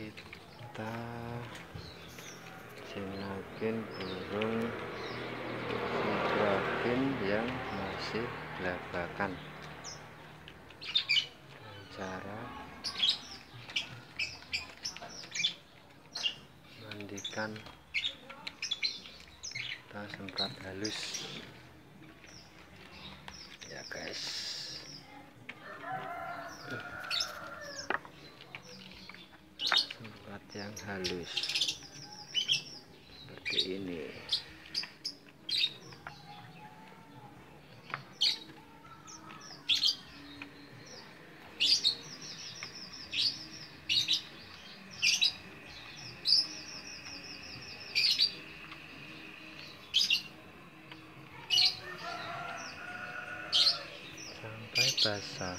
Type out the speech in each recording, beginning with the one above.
kita jinakin burung sidrakin yang masih gelabakan. Cara mandikan, kita semprot halus ya guys. Semprot yang halus seperti ini. Sampai basah.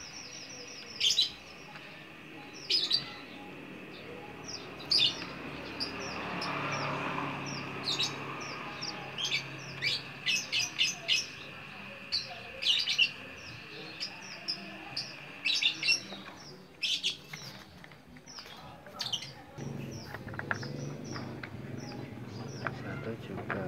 Satu juga.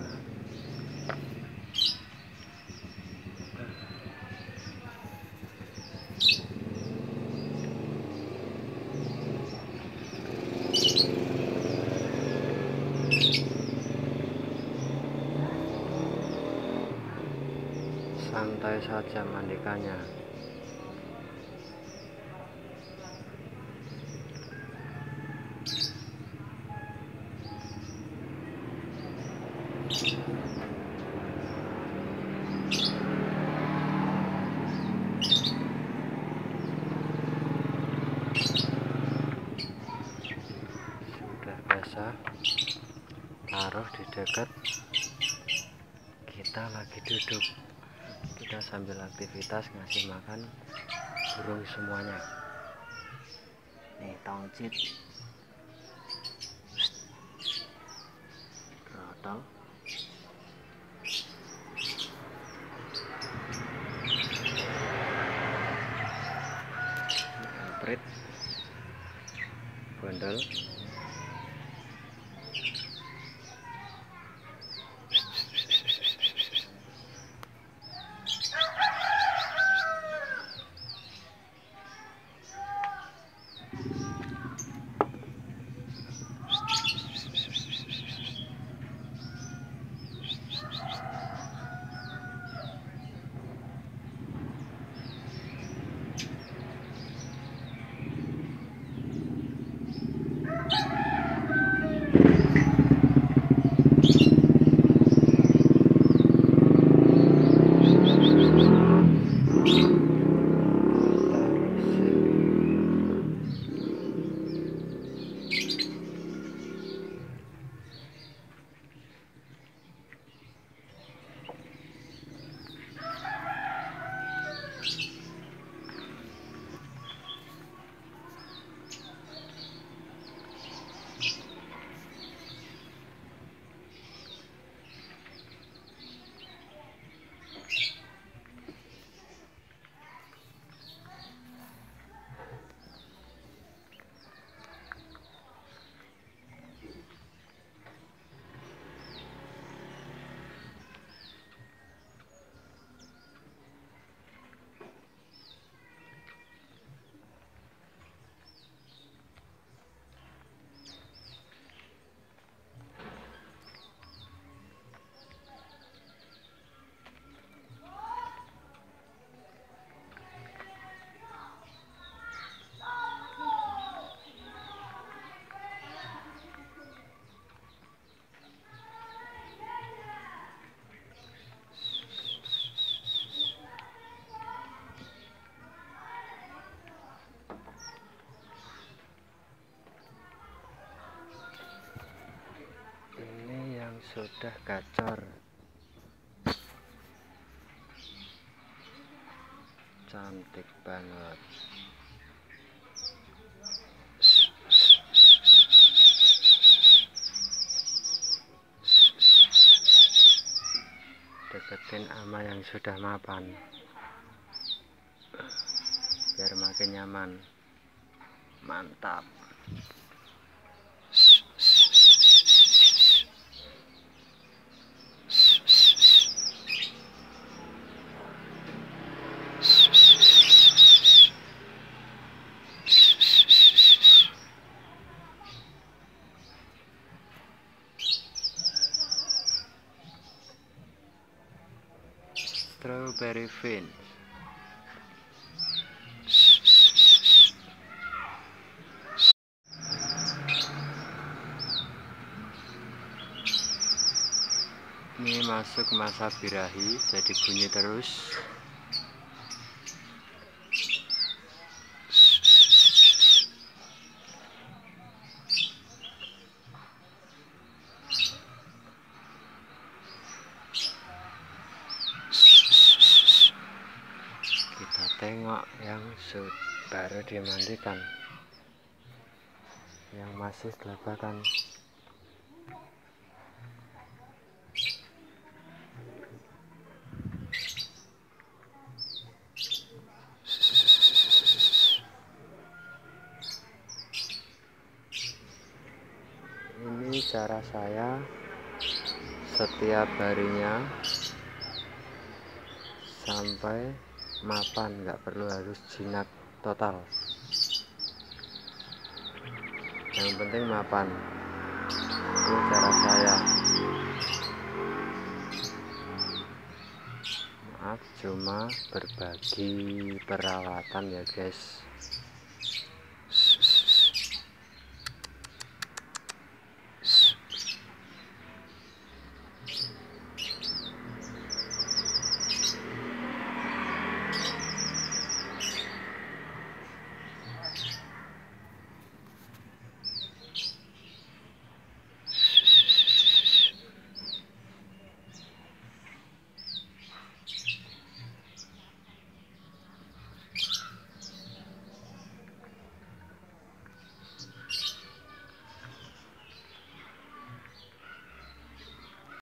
Santai saja mandikannya. Sudah basah, taruh di dekat. Kita lagi duduk, kita sambil aktivitas ngasih makan burung semuanya. Nih tongcit, rotol, emprit, bondol, sudah gacor, cantik banget. Deketin ama yang sudah mapan biar makin nyaman. Mantap. very faint. Ini masuk masa birahi, jadi bunyi terus. Kita tengok yang baru dimandikan, yang masih gelabakan. Ini cara saya setiap harinya sampai mapan, nggak perlu harus jinak total, yang penting mapan. Itu cara saya. Maaf, cuma berbagi perawatan ya guys.